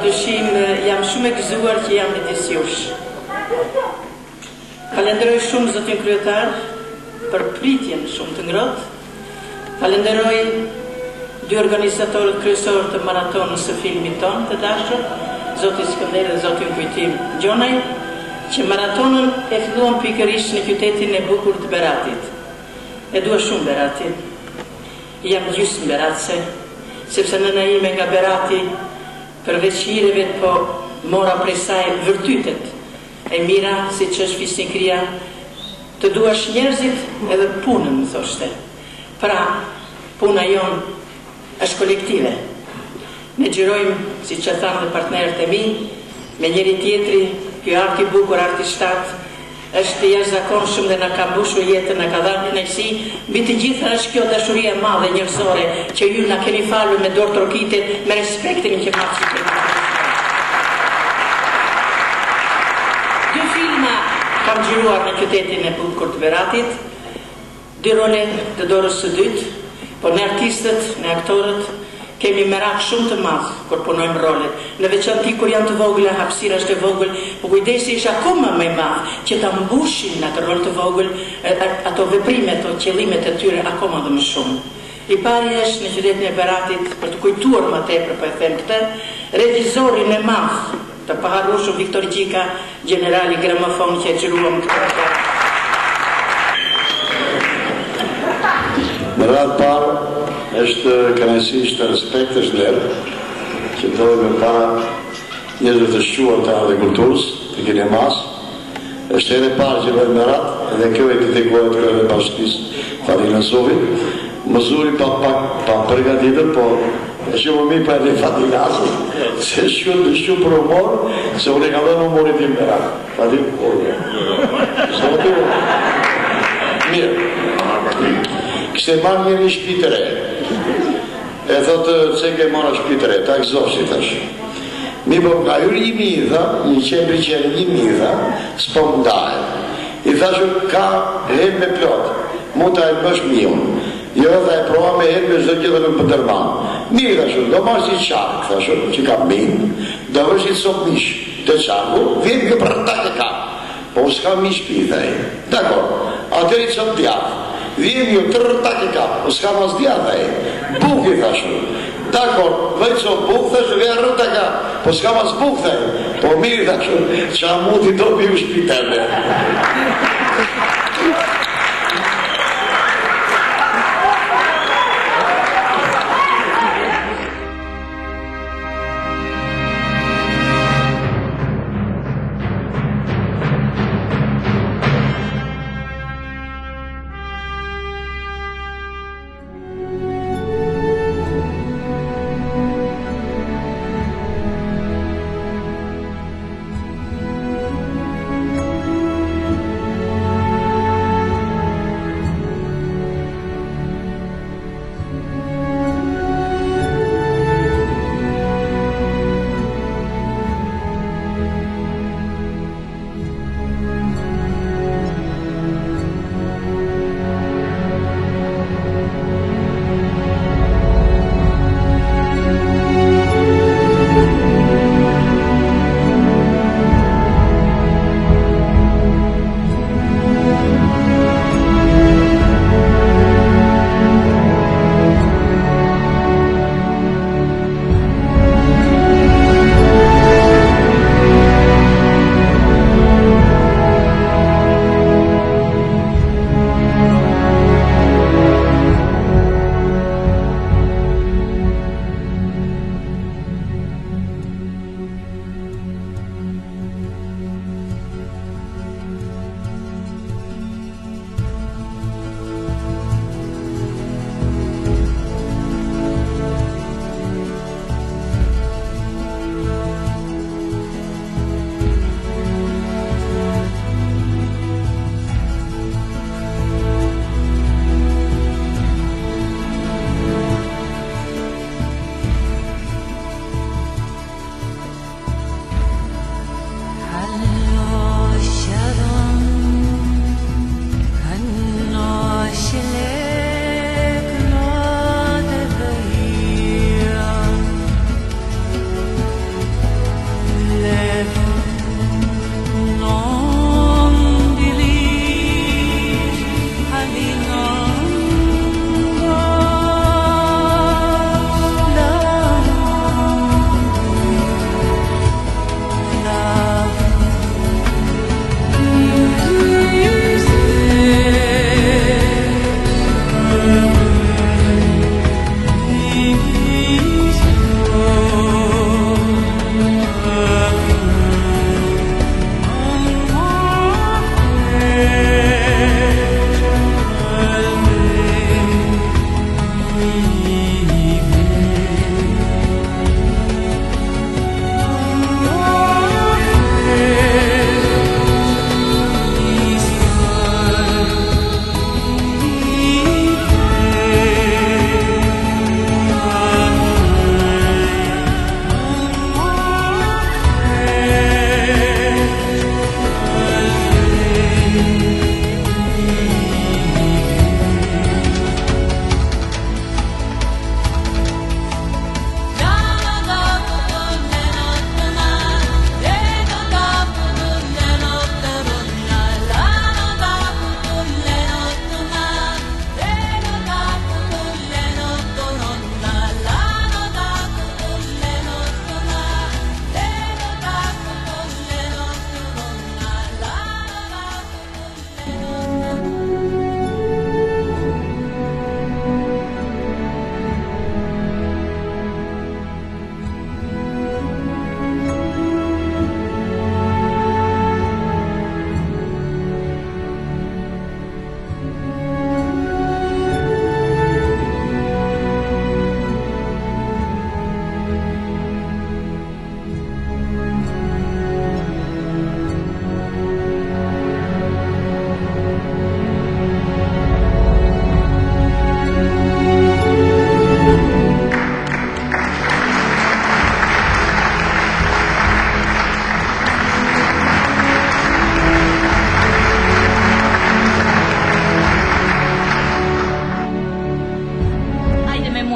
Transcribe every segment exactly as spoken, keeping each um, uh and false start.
dyshim jam shumë e gëzuar që jam midis jush. Falenderoj shumë zotin kryetar për pritjen shumë të ngrohtë. Falenderoj dy organizatorët kryesorë të maratonës së filmit tonë të dashur, zoti Skënder dhe zoti Kujtim Gjonaj, që maratonën e filluan pikërisht në qytetin e bukur të Beratit. E dua shumë Beratin. Jam gjysmë beratse, sepse nëna ime nga Berati, përveç hireve, po mora prej saj vërtytet e mira, si që është fisnikria, të duash njerëzit edhe punën, më thoshte. Pra, puna jonë është kolektive. Ne gjirojmë, si që thamë dhe partnerët e mi, me njëri tjetri, kjo arti bukur, arti shtatë, është jashtëzakonshëm dhe na ka mbushur jetën, na ka dhënë kënaqësi. Mbi të gjitha është kjo dashuria e madhe njerëzore që ju na keni falur me dorë trokite, me respektin që keni. Dy filma kam xhiruar në qytetin e bukur të Beratit, dy role të dorës së dytë, por ne artistët, ne aktorët, kemi merak shumë të madh kur punojmë rolet. Në veçanti kur janë të vogla, hapësira është e vogël, po kujdesi është akoma më i madh që ta mbushin në atë rol të vogël ato veprime, ato qëllimet e tyre akoma dhe më shumë. I pari është në qytetin e Beratit, për të kujtuar më tepër, po e them këtë, regjizorin e madh të paharrueshëm Viktor Gjika, generali gramofon që e xhiruam këtë. Në radhë parë, është kënaqësi të respekt është vlerë që dojë me para njerëzve të shquar të agrikulturës, të kinemas. Është edhe parë që vërë me ratë, edhe kjo e kritikohet kërëve bashkëtisë Fadilën Sovi. Mëzuri pa pak pa përgatitër, po e që më mi pa edhe Fadilasë, se shqunë të shqunë për humor, se unë e ka dhe në humorit tim me ratë. Fadilë, orë. Zotë, mirë. Kështë e marrë një një shpi të re. E thotë, ce ke marrë shpi të re, ta këzoshi thash. Mi po nga ju një midha, një qembri qenë një midha, s'po mdajë. I thashu, ka hem me plot, mund ta e mësh miun. Jo dhe e prova me hem me zdo gjithë në pëtërman. Mi thashu, do marrë si qark, thashu, që ka min, do vërë si sop mish të qarku, vjen kjo për tak e ka. Po s'ka mish pi, thaj. Dakor, atëri që më djatë. Vjen ju tërë tak e ka, o s'ka mas djata e, buk i thashu. Dakor, vëjco buk thashu, vjen rrë të ka, po s'ka mas buk thaj. Po mirë thashu, që a muti do pi u shpitele.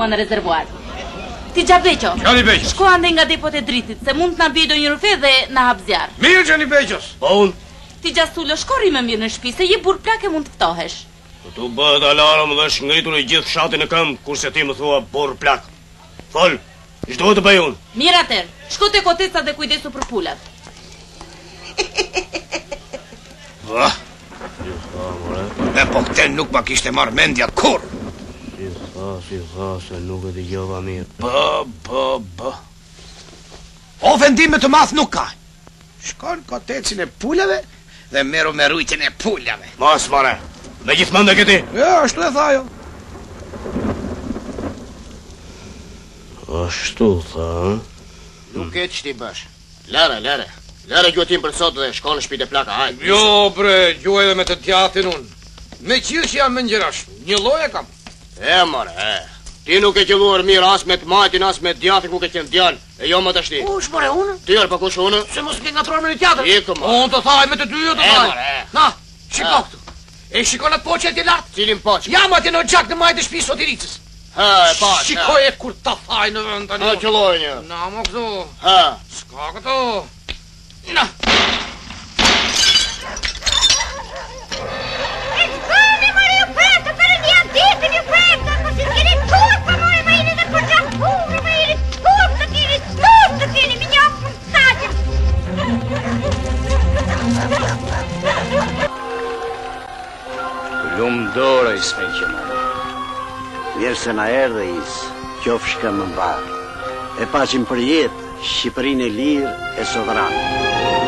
akoma në rezervuar. Ti Gjabeqo, Gjani Beqos. shko ande nga depot e dritit, se mund të na bjej do një rufe dhe na hap zjarr. Mirë, Gjani Beqos. Po unë? Ti Gjasullo, shko rri më mirë në shtëpi, se je burr plak e mund të ftohesh. Tu bëhet alarm dhe është ngritur i gjithë fshati në këmbë, kurse ti më thua burr plak. Fol, ç'do të bëj unë? Mirë atëherë, shko te koteca dhe kujdesu për pulat. Va. E po këten nuk ma kishte marrë mendja kur. Si tha, si tha, se nuk e dëgjova mirë. Bë, bë, bë. O vendime të math nuk ka. Shkon kotecin e pulave dhe meru me rujtjen e pulave. Mas, mare, me gjithmonë dhe këti. Ja, ashtu e tha jo. Ashtu tha, Nuk e që ti bësh. Lere, lere. Lere gjotin për sot dhe shko në shtëpi e plaka, hajde. Jo, bre, gjuaj edhe me të djatin unë. Me qilë që jam më ngjerash, një lloj e kam. E, more, e. Ti nuk e qëlluar mirë as me të majtin, as me djatin ku ke qenë djallë. E jo më të shti. Kush, more, unë? Ti orë pa kush unë? Se mos ke nga trorë me një tjatër. Ikë, more. Unë të thaj me të dy, jo të E, thaj. more, e. Na, shiko këtu. E shiko në poqe e ti lartë. Cilin poqë? Jam atje në gjak në majtë e shpi sotiricës. Ha, e pash, ha. Shikoj e kur ta thaj në vend tani. Ha, qëlloj një. Na, mo këtu. Ha. Ska këtu. Na. Lumë dora i s'me që marë. Vjerë se na erë dhe isë, qofshka më mbarë. E pacim për jetë, Shqipërinë e lirë e sodranë.